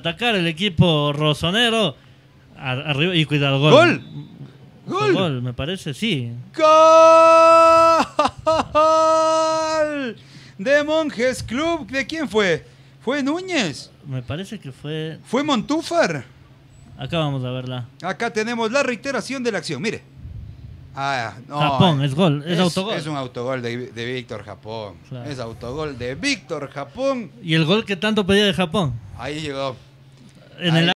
Atacar el equipo rosonero. Arriba y cuidado, gol. ¡Gol! ¡Gol! Gol, me parece, sí. ¡Gol! De Monges Club. ¿De quién fue? ¿Fue Núñez? Me parece que fue... ¿Fue Montúfar? Acá vamos a verla. Acá tenemos la reiteración de la acción, mire. No, Japón, es gol, es autogol. Es un autogol de Víctor Japón. Claro. Es autogol de Víctor Japón. Y el gol que tanto pedía de Japón. Ahí llegó. En el